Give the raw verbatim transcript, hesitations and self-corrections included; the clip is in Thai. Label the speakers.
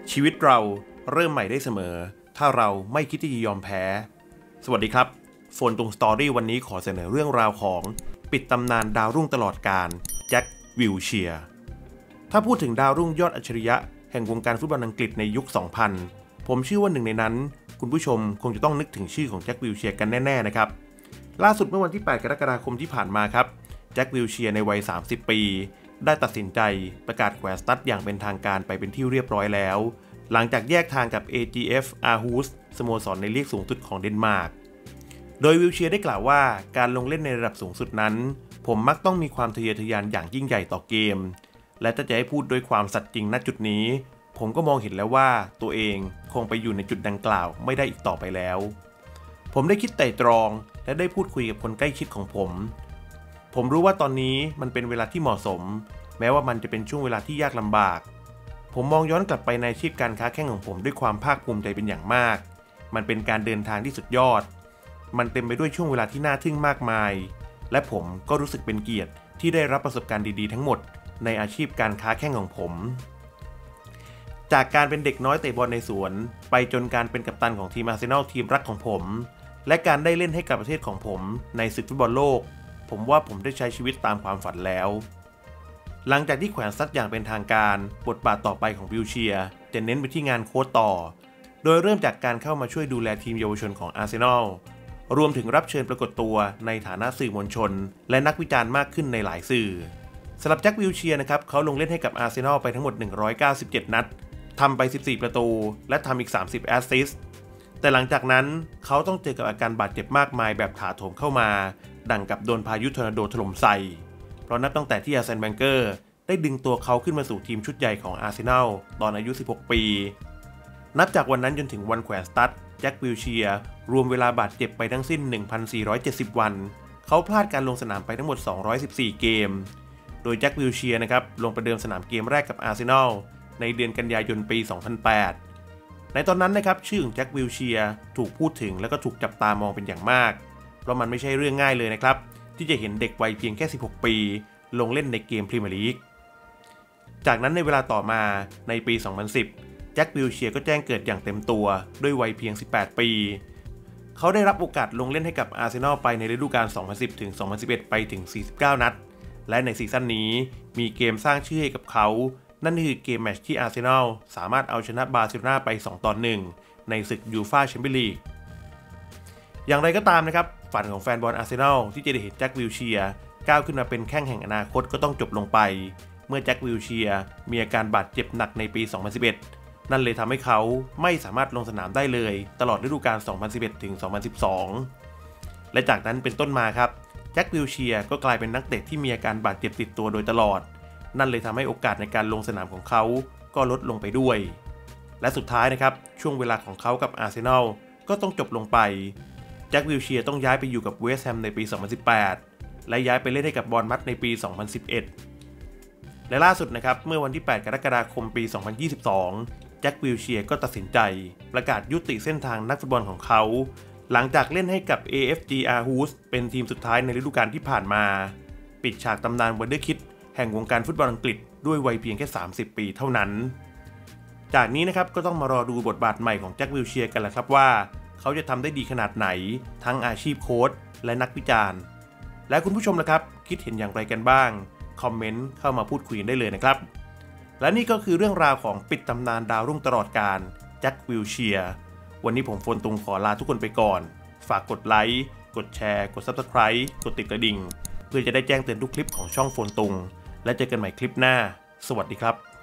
Speaker 1: ชีวิตเราเริ่มใหม่ได้เสมอถ้าเราไม่คิดที่จะยอมแพ้สวัสดีครับโฟนตุงสตอรี่วันนี้ขอเสนอเรื่องราวของปิดตำนานดาวรุ่งตลอดกาลแจ็ควิลเชียร์ถ้าพูดถึงดาวรุ่งยอดอัจฉริยะแห่งวงการฟุตบอลอังกฤษในยุค สองพัน ผมเชื่อว่าหนึ่งในนั้นคุณผู้ชมคงจะต้องนึกถึงชื่อของแจ็ควิลเชียร์กันแน่ๆนะครับล่าสุดเมื่อวันที่ แปด กรกฎาคมที่ผ่านมาครับแจ็ควิลเชียร์ในวัย สามสิบ ปีได้ตัดสินใจประกาศแขวนสตั๊ดอย่างเป็นทางการไปเป็นที่เรียบร้อยแล้วหลังจากแยกทางกับ เอ จี เอฟ Aarhus สโมสรในลีกสูงสุดของเดนมาร์กโดยวิลเชียร์ได้กล่าวว่าการลงเล่นในระดับสูงสุดนั้นผมมักต้องมีความทะเยอทะยานอย่างยิ่งใหญ่ต่อเกมและถ้าจะให้พูดด้วยความสัตย์จริงณจุดนี้ผมก็มองเห็นแล้วว่าตัวเองคงไปอยู่ในจุดดังกล่าวไม่ได้อีกต่อไปแล้วผมได้คิดไตร่ตรองและได้พูดคุยกับคนใกล้ชิดของผมผมรู้ว่าตอนนี้มันเป็นเวลาที่เหมาะสมแม้ว่ามันจะเป็นช่วงเวลาที่ยากลำบากผมมองย้อนกลับไปในอาชีพการค้าแข่งของผมด้วยความภาคภูมิใจเป็นอย่างมากมันเป็นการเดินทางที่สุดยอดมันเต็มไปด้วยช่วงเวลาที่น่าทึ่งมากมายและผมก็รู้สึกเป็นเกียรติที่ได้รับประสบการณ์ดีๆทั้งหมดในอาชีพการค้าแข่งของผมจากการเป็นเด็กน้อยเตะบอลในสวนไปจนการเป็นกัปตันของทีมอาร์เซนอลทีมรักของผมและการได้เล่นให้กับประเทศของผมในศึกฟุตบอลโลกผมว่าผมได้ใช้ชีวิตตามความฝันแล้วหลังจากที่แขวนสตั๊ดอย่างเป็นทางการบทบาทต่อไปของวิลเชียร์จะเน้นไปที่งานโค้ชต่อโดยเริ่มจากการเข้ามาช่วยดูแลทีมเยาวชนของอาร์เซนอลรวมถึงรับเชิญปรากฏตัวในฐานะสื่อมวลชนและนักวิจารณ์มากขึ้นในหลายสื่อสำหรับแจ็ควิลเชียร์นะครับเขาลงเล่นให้กับอาร์เซนอลไปทั้งหมดหนึ่งร้อยเก้าสิบเจ็ดนัดทำไปสิบสี่ประตูและทำอีกสามสิบแอสซิสต์แต่หลังจากนั้นเขาต้องเจอกับอาการบาดเจ็บมากมายแบบถาโถมเข้ามาดังกับโดนพายุทอร์นาโดถล่มใส่เพราะนับตั้งแต่ที่อาร์เซนแบงเกอร์ได้ดึงตัวเขาขึ้นมาสู่ทีมชุดใหญ่ของอาร์เซนอลตอนอายุสิบหกปีนับจากวันนั้นจนถึงวันแขวนสตั๊ดแจ็ควิลเชียร์รวมเวลาบาดเจ็บไปทั้งสิ้น หนึ่งพันสี่ร้อยเจ็ดสิบ วันเขาพลาดการลงสนามไปทั้งหมดสองร้อยสิบสี่เกมโดยแจ็ควิลเชียร์นะครับลงประเดิมสนามเกมแรกกับอาร์เซนอลในเดือนกันยายนปี สองพันแปด ในตอนนั้นนะครับชื่อของแจ็ควิลเชียร์ถูกพูดถึงและก็ถูกจับตามองเป็นอย่างมากเพราะมันไม่ใช่เรื่องง่ายเลยนะครับที่จะเห็นเด็กวัยเพียงแค่สิบหกปีลงเล่นในเกมพรีเมียร์ลีกจากนั้นในเวลาต่อมาในปี สองพันสิบ แจ็ควิลเชียร์ก็แจ้งเกิดอย่างเต็มตัวด้วยวัยเพียงสิบแปดปีเขาได้รับโอกาสลงเล่นให้กับอาร์เซนอลไปในฤดูกาล สองพันสิบ ถึง สองพันสิบเอ็ด ไปถึง สี่สิบเก้า นัดและในซีซั่นนี้มีเกมสร้างชื่อให้กับเขานั่นคือเกมแมตช์ที่อาร์เซนอลสามารถเอาชนะบาร์เซโลนาไป สองต่อหนึ่ง ในศึกยูฟ่าแชมเปี้ยนลีกอย่างไรก็ตามนะครับฝันของแฟนบอลอาร์เซนอลที่จะได้เห็นแจ็ควิลเชียร์ก้าวขึ้นมาเป็นแข้งแห่งอนาคตก็ต้องจบลงไปเมื่อแจ็ควิลเชียร์มีอาการบาดเจ็บหนักในปี สองพันสิบเอ็ด นั่นเลยทำให้เขาไม่สามารถลงสนามได้เลยตลอดฤดูกาล สองพันสิบเอ็ด ถึง สองพันสิบสอง และจากนั้นเป็นต้นมาครับแจ็ควิลเชียร์ก็กลายเป็นนักเตะที่มีอาการบาดเจ็บติดตัวโดยตลอดนั่นเลยทำให้โอกาสในการลงสนามของเขาก็ลดลงไปด้วยและสุดท้ายนะครับช่วงเวลาของเขากับอาร์เซนอลก็ต้องจบลงไปแจ็ควิลเชียร์ต้องย้ายไปอยู่กับเวสต์แฮมในปี สองพันสิบแปด และย้ายไปเล่นให้กับบอร์นมัธในปี สองพันสิบเอ็ด และล่าสุดนะครับเมื่อวันที่ แปด กรกฎาคมปี สองพันยี่สิบสอง แจ็ควิลเชียร์ก็ตัดสินใจประกาศยุติเส้นทางนักฟุตบอลของเขาหลังจากเล่นให้กับ เอ เอฟ จี Aarhus เป็นทีมสุดท้ายในฤดูกาลที่ผ่านมาปิดฉากตำนานวันเดอร์คิดแห่งวงการฟุตบอลอังกฤษด้วยวัยเพียงแค่สามสิบปีเท่านั้นจากนี้นะครับก็ต้องมารอดูบทบาทใหม่ของแจ็ควิลเชียร์กันแหละครับว่าเขาจะทำได้ดีขนาดไหนทั้งอาชีพโค้ชและนักวิจารณ์และคุณผู้ชมล่ะครับคิดเห็นอย่างไรกันบ้างคอมเมนต์เข้ามาพูดคุยได้เลยนะครับและนี่ก็คือเรื่องราวของปิดตำนานดาวรุ่งตลอดกาลแจ็ควิลเชียร์วันนี้ผมโฟนตุงขอลาทุกคนไปก่อนฝากกดไลค์กดแชร์กด ซับสไครบ์ กดติดกระดิ่งเพื่อจะได้แจ้งเตือนทุกคลิปของช่องโฟนตุงและเจอกันใหม่คลิปหน้าสวัสดีครับ